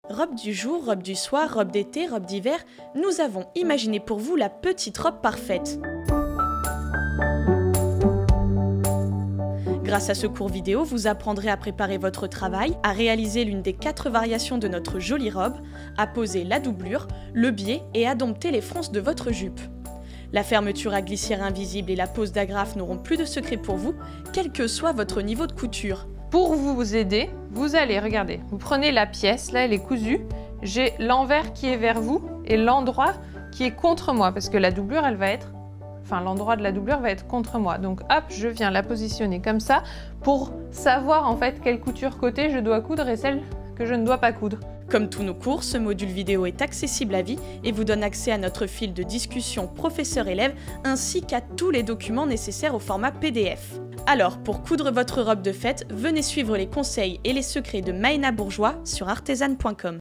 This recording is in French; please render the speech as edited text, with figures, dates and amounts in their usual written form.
Robe du jour, robe du soir, robe d'été, robe d'hiver, nous avons imaginé pour vous la petite robe parfaite. Grâce à ce court vidéo, vous apprendrez à préparer votre travail, à réaliser l'une des 4 variations de notre jolie robe, à poser la doublure, le biais et à dompter les fronces de votre jupe. La fermeture à glissière invisible et la pose d'agrafe n'auront plus de secret pour vous, quel que soit votre niveau de couture. Pour vous aider, vous allez, regardez, vous prenez la pièce, là elle est cousue, j'ai l'envers qui est vers vous et l'endroit qui est contre moi, parce que la doublure, elle va être, l'endroit de la doublure va être contre moi. Donc hop, je viens la positionner comme ça pour savoir en fait quelle couture côté je dois coudre et celle que je ne dois pas coudre. Comme tous nos cours, ce module vidéo est accessible à vie et vous donne accès à notre fil de discussion professeur-élève ainsi qu'à tous les documents nécessaires au format PDF. Alors, pour coudre votre robe de fête, venez suivre les conseils et les secrets de Maëna Bourgeois sur artesane.com.